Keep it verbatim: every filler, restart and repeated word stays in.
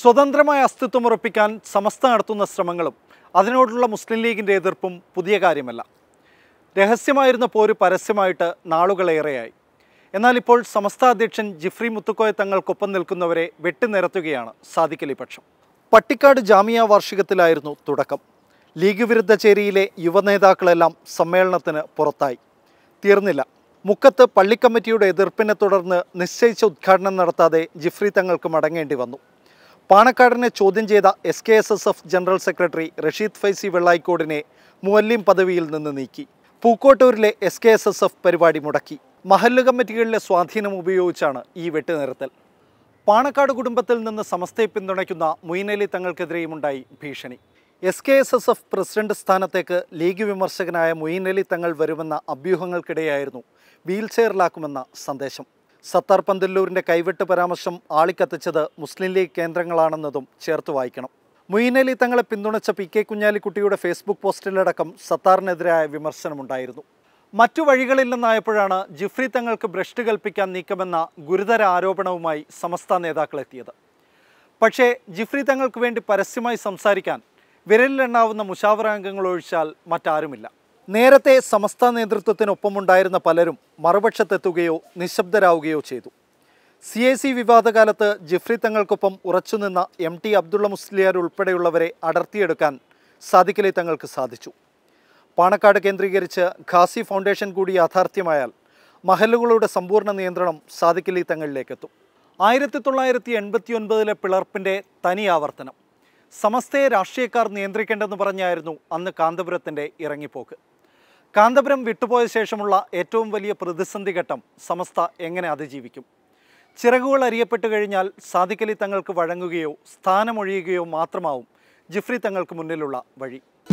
സ്വതന്ത്രമായ അസ്തിത്വമുറപ്പിക്കാൻ സമസ്ത നടത്തുന്ന ശ്രമങ്ങളും അതിനോടുള്ള മുസ്ലിം ലീഗിൻ്റെ എതിർപ്പും പുതിയ കാര്യമല്ല. രഹസ്യമായിരുന്ന പോര് പരസ്യമായിട്ട് നാളുകളേറെയായി. എന്നാൽ ഇപ്പോൾ സമസ്ത അധ്യക്ഷൻ ജിഫ്രി മുത്തുക്കോയ തങ്ങൾക്കൊപ്പം നിൽക്കുന്നവരെ വെട്ടിനിരത്തുകയാണ് സാദിഖ് അലി പക്ഷം. പട്ടിക്കാട് ജാമിയ വാർഷികത്തിലായിരുന്നു തുടക്കം. ലീഗ് വിരുദ്ധ ചേരിയിലെ യുവനേതാക്കളെല്ലാം സമ്മേളനത്തിന് പുറത്തായി. തീർന്നില്ല. മുക്കത്ത് പള്ളിക്കമ്മിറ്റിയുടെ എതിർപ്പിനെ തുടർന്ന് നിശ്ചയിച്ച ഉദ്ഘാടനം നടത്താതെ ജിഫ്രി തങ്ങൾക്ക് മടങ്ങേണ്ടി വന്നു. പാണക്കാടിനെ ചോദ്യം ചെയ്ത S K S S F general secretary Rasheed Faizy വെള്ളായിക്കോടിനെ മുഅല്ലിം പദവിയിൽ നിന്ന് നീക്കി. പൂക്കോട്ടൂരിലെ S K S S F പരിപാടി മുടക്കി. മഹല്ല് കമ്മിറ്റികളിലെ സ്വാധീനം ഉപയോഗിച്ചാണ് ഈ വെട്ടിനിരത്തൽ. പാണക്കാട് കുടുംബത്തിൽ നിന്ന് സമസ്തയെ പിന്തുണയ്ക്കുന്ന മൊയ്ൻ അലി തങ്ങൾക്കെതിരെയുമുണ്ടായി ഭീഷണി. S K S S F president സ്ഥാനത്തേക്ക് ലീഗ് വിമർശകനായ മൊയ്ൻ അലി തങ്ങൾ വരുമെന്ന അഭ്യൂഹങ്ങൾക്കിടെയായിരുന്നു വീൽ ചെയറിലാക്കുമെന്ന സന്ദേശം. സത്താർ പന്തല്ലൂരിൻ്റെ കൈവെട്ട് പരാമർശം ആളിക്കത്തിച്ചത് മുസ്ലിം ലീഗ് കേന്ദ്രങ്ങളാണെന്നതും ചേർത്ത് വായിക്കണം. മൊയ്ൻ അലി തങ്ങളെ പിന്തുണച്ച പി കെ കുഞ്ഞാലിക്കുട്ടിയുടെ ഫേസ്ബുക്ക് പോസ്റ്റിലടക്കം സത്താറിനെതിരായ വിമർശനമുണ്ടായിരുന്നു. മറ്റു വഴികളില്ലെന്നായപ്പോഴാണ് ജിഫ്രി തങ്ങൾക്ക് ഭ്രഷ്ട് കൽപ്പിക്കാൻ നീക്കമെന്ന ഗുരുതര ആരോപണവുമായി സമസ്ത നേതാക്കളെത്തിയത്. പക്ഷേ ജിഫ്രി തങ്ങൾക്ക് വേണ്ടി പരസ്യമായി സംസാരിക്കാൻ വിരലിലെണ്ണാവുന്ന മുശാവറ അംഗങ്ങൾ ഒഴിച്ചാൽ മറ്റാരുമില്ല. നേരത്തെ സമസ്ത നേതൃത്വത്തിനൊപ്പമുണ്ടായിരുന്ന പലരും മറുപക്ഷത്തെത്തുകയോ നിശബ്ദരാവുകയോ ചെയ്തു. സി എ സി വിവാദകാലത്ത് ജിഫ്രി തങ്ങൾക്കൊപ്പം ഉറച്ചുനിന്ന എം ടി അബ്ദുള്ള മുസ്ലിയാർ ഉൾപ്പെടെയുള്ളവരെ അടർത്തിയെടുക്കാൻ സാദിഖ് അലി തങ്ങൾക്ക് സാധിച്ചു. പാണക്കാട് കേന്ദ്രീകരിച്ച് ഖാസി ഫൗണ്ടേഷൻ കൂടി യാഥാർത്ഥ്യമായാൽ മഹല്ലുകളുടെ സമ്പൂർണ്ണ നിയന്ത്രണം സാദിഖ് അലി തങ്ങളിലേക്കെത്തും. ആയിരത്തി തൊള്ളായിരത്തി എൺപത്തി ഒൻപതിലെ പിളർപ്പിൻ്റെ തനി ആവർത്തനം. സമസ്തയെ രാഷ്ട്രീയക്കാർ നിയന്ത്രിക്കേണ്ടെന്ന് പറഞ്ഞായിരുന്നു അന്ന് കാന്തപുരത്തിൻ്റെ ഇറങ്ങിപ്പോക്ക്. കാന്തപുരം വിട്ടുപോയ ശേഷമുള്ള ഏറ്റവും വലിയ പ്രതിസന്ധി ഘട്ടം സമസ്ത എങ്ങനെ അതിജീവിക്കും? ചിറകുകൾ അരിയപ്പെട്ടു കഴിഞ്ഞാൽ സാദിഖ് അലി തങ്ങൾക്ക് വഴങ്ങുകയോ സ്ഥാനമൊഴിയുകയോ മാത്രമാവും ജിഫ്രി തങ്ങൾക്ക് മുന്നിലുള്ള വഴി.